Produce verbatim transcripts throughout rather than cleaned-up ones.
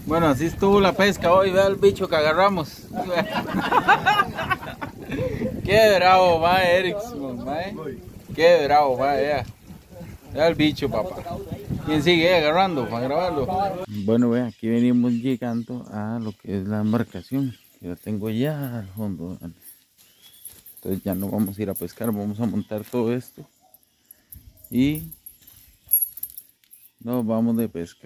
Bueno, así estuvo la pesca hoy, vea el bicho que agarramos. Qué bravo va Erickson, mae. Qué bravo va, vea. Vea el bicho, papá. ¿Quién sigue agarrando para grabarlo? Bueno, vea, aquí venimos llegando a lo que es la embarcación. Que la tengo ya al fondo. Entonces ya no vamos a ir a pescar, vamos a montar todo esto. Y nos vamos de pesca.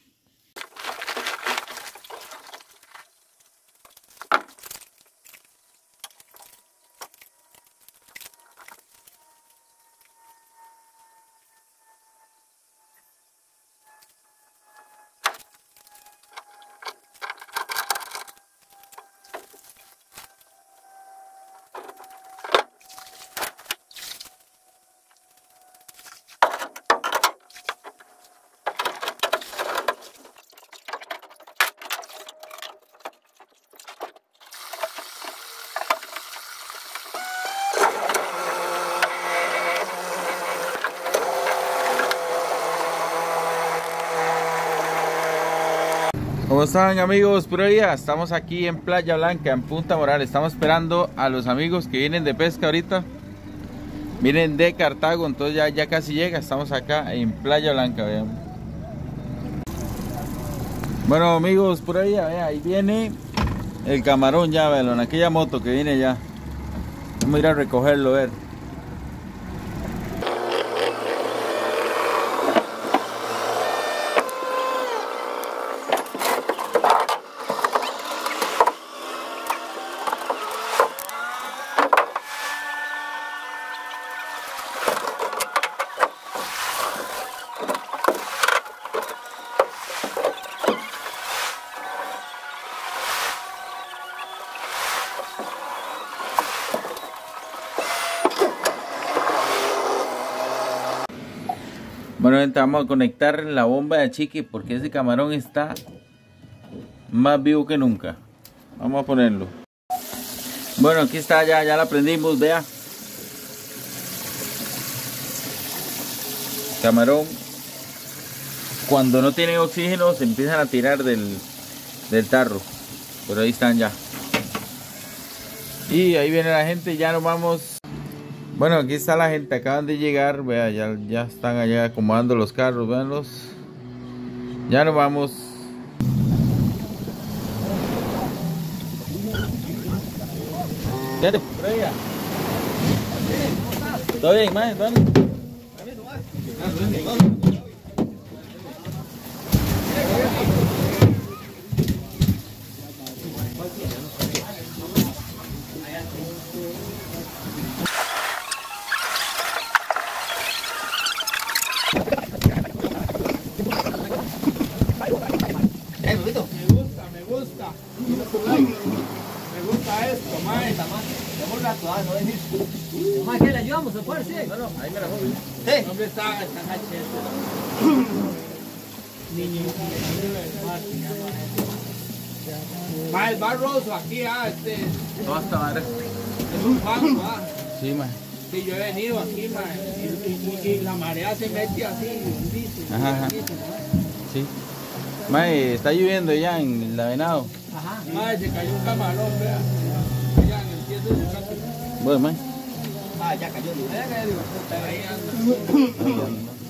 ¿Cómo están, amigos? Puro día, estamos aquí en Playa Blanca, en Punta Moral. Estamos esperando a los amigos que vienen de pesca ahorita. Vienen de Cartago, entonces ya, ya casi llega. Estamos acá en Playa Blanca, vean. Bueno, amigos, por ahí, vean, ahí viene el camarón ya, vean, en aquella moto que viene ya. Vamos a ir a recogerlo, a ver. Bueno, gente, vamos a conectar la bomba de Chiqui porque ese camarón está más vivo que nunca. Vamos a ponerlo. Bueno, aquí está, ya, ya la prendimos, vea. Camarón, cuando no tienen oxígeno se empiezan a tirar del, del tarro. Pero ahí están ya. Y ahí viene la gente, ya nos vamos. Bueno, aquí está la gente, acaban de llegar, vea, ya, ya están allá acomodando los carros, veanlos. Ya nos vamos. ¿Qué? ¿Todo bien, man? ¿Todo bien? Más que le ayudamos a poder, sí. No, no, ahí me la voy. Sí. ¿Dónde está? Está cachete. Niño. Va el barroso aquí, ah, este. No, hasta madre. Es un fango, ah. Sí, man. Sí, yo he venido aquí, man. Y, y, y la marea se mete así, dice. Ajá, ajá. Sí. Mae, está lloviendo ya en la Venado. Ajá. Mae, se cayó un camarón, vea. Allá en el pie de su casa. Bueno, mae. Ah, ya cayó. Ya cayó. Ahí anda.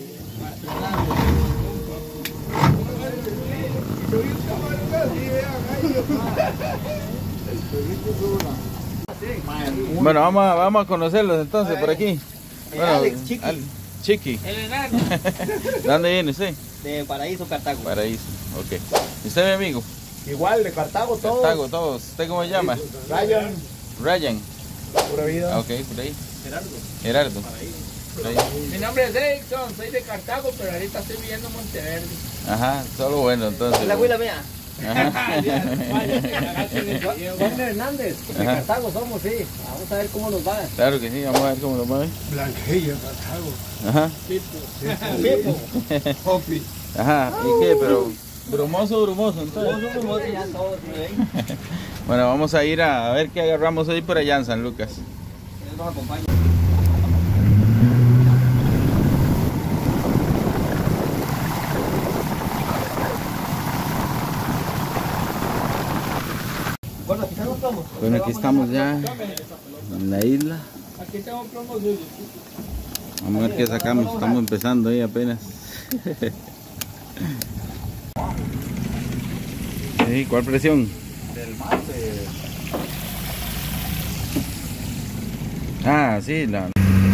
Bueno, vamos a, vamos a conocerlos entonces por aquí. Bueno, Alex, Chiqui. Al, Chiqui. El enano. ¿De dónde viene usted? De Paraíso, Cartago. Paraíso, ok. ¿Y usted, mi amigo? Igual, de Cartago todos. Cartago, todos. ¿Usted cómo se llama? Ryan. Ryan. Pura vida. Ok, por ahí. Gerardo. Gerardo. Por ahí. Mi nombre es Erickson, soy de Cartago, pero ahorita estoy viviendo en Monteverde. Ajá, solo bueno entonces. La abuela mía. Ajá. Juan Hernández, de Ajá. Cartago somos, sí. Vamos a ver cómo nos va. Claro que sí, vamos a ver cómo lo mueve. Blanquilla, Cartago. Ajá. Pipo. Hopi. Ajá, ¿y qué? Pero brumoso, brumoso, entonces. Somos ya todos, ¿ven? Bueno, vamos a ir a ver qué agarramos hoy por allá en San Lucas. Él nos acompaña. Bueno, aquí estamos ya en la isla. Aquí tengo plomo suyo. Vamos a ver qué sacamos. Estamos empezando ahí apenas. Sí, ¿cuál presión? Del mate. Ah, sí, la...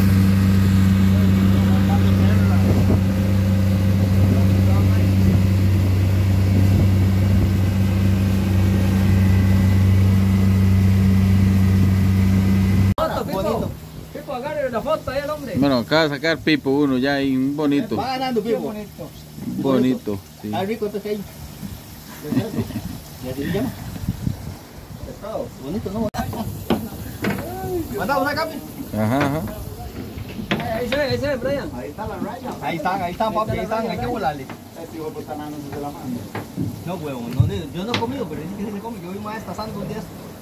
Bonito. Pipo, agarre la foto ahí al hombre. Bueno, acaba de sacar Pipo uno ya y un bonito. Va ganando, Pipo. Un bonito, sí. Ah, rico, entonces ahí. ¿Y así se llama? Pescado. Bonito, ¿no? Mandamos acá, Ajá, ajá. ahí se ve, ahí se ve, Brian. Ahí está la raya. Ahí están, ahí están, papi, ahí están, hay que volarle. Este hijo de puta nano se la manda. No, huevón, no, yo no he comido, pero dice que se le come. Yo vi más tasando un día.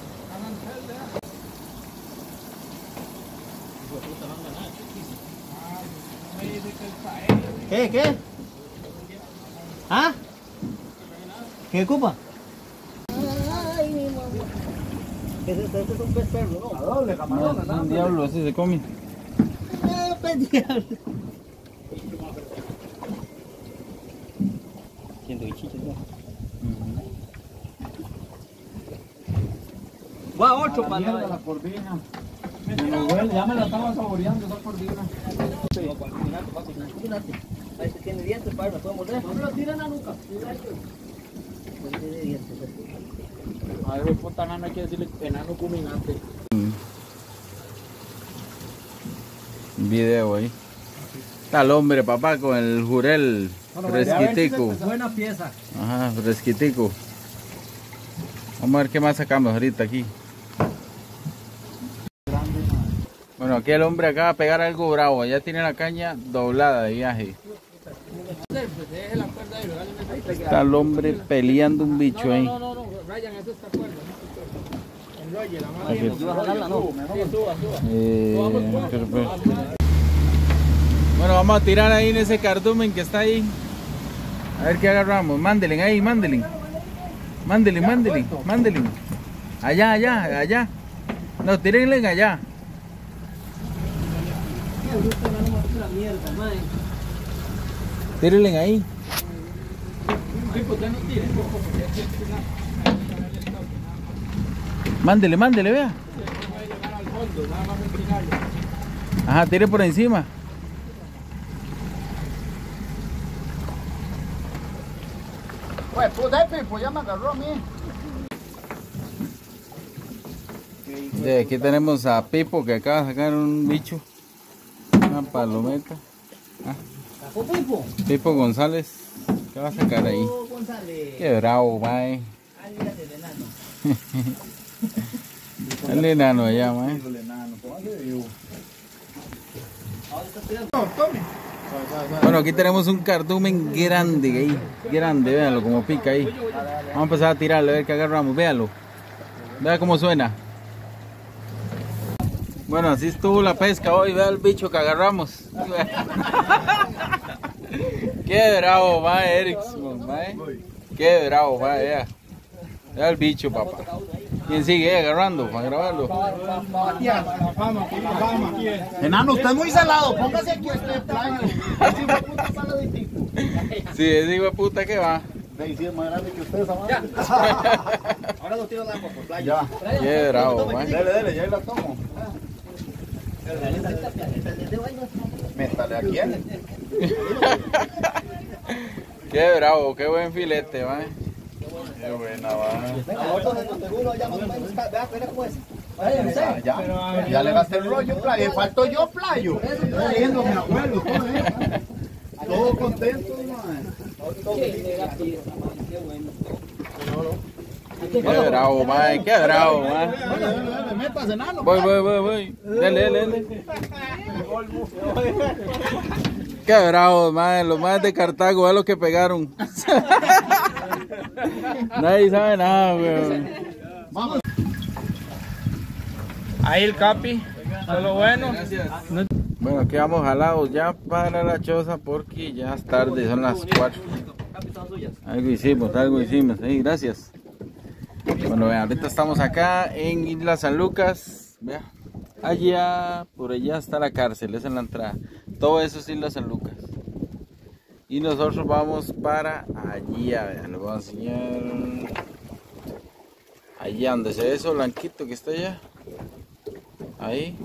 ¿Qué, qué? ¿Ah? ¿Qué ocupa? Ay, mi mamá. Este, este es un pez perro, ¿no? A doble camarón, No, es un diablo, así se come. Ah, pez diablo. Siento chichis, ¿no? Va ocho para Mierda, la la cordina. Pero bueno, ya me la estaba saboreando esa cordina. Ahí se tiene dientes, padre, ¿me puedo morder? No me lo tiren a nunca. A ver, puta nano, hay que decirle enano culminante. Un video ahí. Está el hombre, papá, con el jurel fresquitico. Buena pieza. Ajá, fresquitico. Vamos a ver qué más sacamos ahorita aquí. Bueno, aquí el hombre acaba de pegar algo bravo. Ya tiene la caña doblada de viaje. Está el hombre peleando un bicho ahí. No, no, no, Ryan, eso está fuerte. Enrolle la mano. Aquí. Suba, jalarla, no. Sí, suba, suba. Eh, bueno, vamos a tirar ahí en ese cardumen que está ahí. A ver qué agarramos. Mándelin ahí, mándelin. Mándelin, mándelin, mándelin. Allá, allá, allá. No, tírenle allá. Tírenle ahí. Mándele, mándele, vea. Ajá, tire por encima. Pues, puta, Pipo, ya me agarró a mí. De aquí tenemos a Pipo que acaba de sacar un bicho. Una palometa. Ah, Pipo. Pipo González. ¿Qué va a sacar ahí? González. Qué bravo, mae. Alias del enano. El enano allá, mae. El enano, póngale vivo. Ahora está tirando. No, tome. Bueno, aquí tenemos un cardumen grande ahí. Grande, véanlo como pica ahí. Vamos a empezar a tirarle, a ver qué agarramos. Véanlo. Vea cómo suena. Bueno, así estuvo la pesca hoy. Vea el bicho que agarramos. Qué bravo, va Erickson, mae. Qué bravo, va, vea. Vea el bicho, papá. ¿Quién sigue agarrando para grabarlo? La fama, la fama. Enano, usted es muy salado, póngase aquí este plano. Ese hijo de puta saladitico. Sí, ese hijo de puta que va. De ahí sí es más grande que usted, esa madre. Ahora lo tiro al agua por playa. Ya. Qué bravo, mae. Dele, dele, ya la tomo. Métale aquí. Qué bravo, qué buen filete, mae. Qué buena, va. Ya, Ya, ya le gasté el rollo, playo. Falto yo, playo. Estoy viendo a mi abuelo, todo, ¿eh? Todo contento, man. Qué bravo, mae. Qué bravo, mae. Dale, dale, dale, métase, enano. Voy, voy, voy, voy. Dale, dale, dale. Qué bravo, mae. Los más de Cartago, vean lo que pegaron. Nadie sabe nada, weón. Vamos. Ahí el capi. Solo bueno. Bueno, aquí vamos jalados ya para la choza porque ya es tarde, son las cuatro. Algo hicimos, algo hicimos. Sí, gracias. Bueno, vean, ahorita estamos acá en Isla San Lucas. Vean, allá, por allá está la cárcel, esa es la entrada. Todo eso es Isla San Lucas. Y nosotros vamos para allí, vean, les voy a enseñar. Allá donde se ve eso blanquito que está allá. Ahí.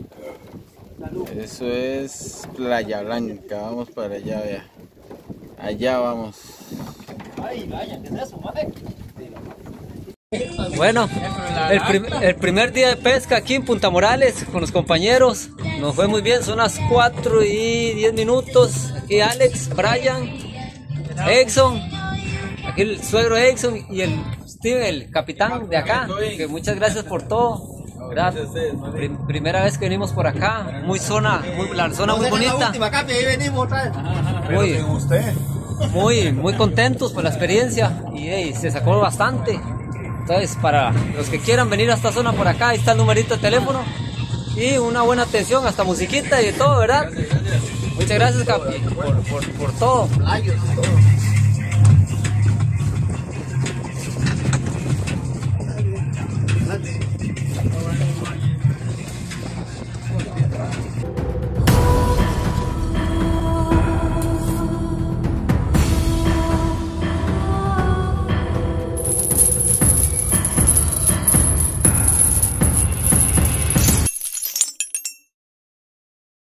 Eso es Playa Blanca, vamos para allá, vean. Allá vamos. Ay, vaya, ¿qué es eso, madre? Bueno, el, prim el primer día de pesca aquí en Punta Morales con los compañeros nos fue muy bien, son las cuatro y diez minutos. Aquí Alex, Brian, Exxon, aquí el suegro Exxon y el Steve, el capitán de acá, que muchas gracias por todo. Gracias. Prim primera vez que venimos por acá, muy zona, muy, la zona muy bonita. Muy, muy, muy contentos por la experiencia y hey, se sacó bastante. Entonces, para los que quieran venir a esta zona por acá, ahí está el numerito de teléfono y una buena atención, hasta musiquita y de todo, ¿verdad? Muchas gracias, Capi, por, por, por todo. Gracias.